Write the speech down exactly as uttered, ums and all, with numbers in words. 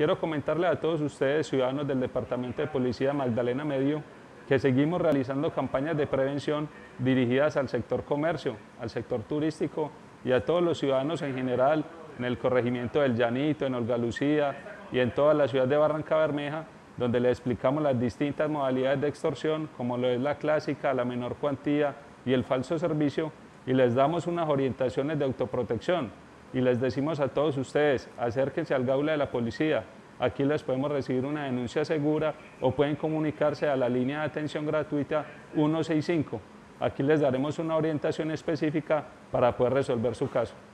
Quiero comentarle a todos ustedes, ciudadanos del Departamento de Policía Magdalena Medio, que seguimos realizando campañas de prevención dirigidas al sector comercio, al sector turístico y a todos los ciudadanos en general, en el corregimiento del Llanito, en Olga Lucía y en toda la ciudad de Barrancabermeja, donde les explicamos las distintas modalidades de extorsión, como lo es la clásica, la menor cuantía y el falso servicio, y les damos unas orientaciones de autoprotección. Y les decimos a todos ustedes, acérquense al Gaula de la Policía, aquí les podemos recibir una denuncia segura o pueden comunicarse a la línea de atención gratuita ciento sesenta y cinco. Aquí les daremos una orientación específica para poder resolver su caso.